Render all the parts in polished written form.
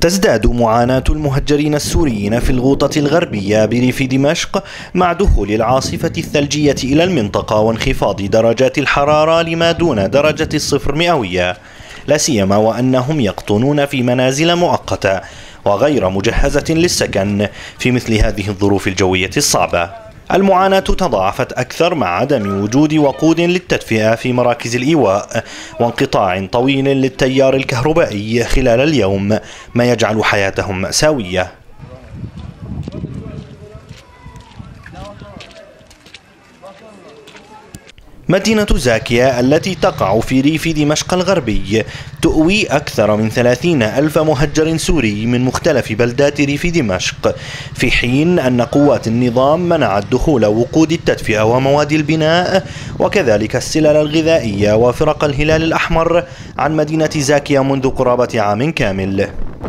تزداد معاناة المهجرين السوريين في الغوطة الغربية بريف دمشق مع دخول العاصفة الثلجية إلى المنطقة وانخفاض درجات الحرارة لما دون درجة الصفر مئوية، لا سيما وأنهم يقطنون في منازل مؤقتة وغير مجهزة للسكن في مثل هذه الظروف الجوية الصعبة. المعاناة تضاعفت أكثر مع عدم وجود وقود للتدفئة في مراكز الإيواء وانقطاع طويل للتيار الكهربائي خلال اليوم، ما يجعل حياتهم مأساوية. مدينة زاكية التي تقع في ريف دمشق الغربي تؤوي أكثر من 30,000 مهجر سوري من مختلف بلدات ريف دمشق، في حين أن قوات النظام منعت دخول وقود التدفئة ومواد البناء وكذلك السلل الغذائية وفرق الهلال الأحمر عن مدينة زاكية منذ قرابة عام كامل.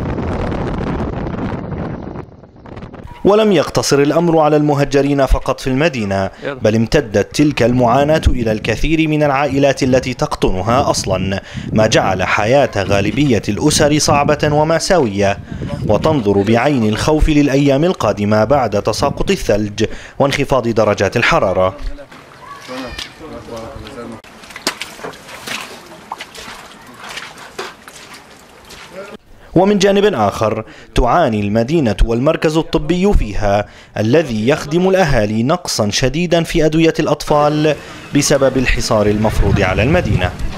ولم يقتصر الأمر على المهجرين فقط في المدينة، بل امتدت تلك المعاناة إلى الكثير من العائلات التي تقطنها أصلا، ما جعل حياة غالبية الأسر صعبة ومأساوية، وتنظر بعين الخوف للأيام القادمة بعد تساقط الثلج وانخفاض درجات الحرارة. ومن جانب آخر تعاني المدينة والمركز الطبي فيها الذي يخدم الأهالي نقصا شديدا في أدوية الأطفال بسبب الحصار المفروض على المدينة.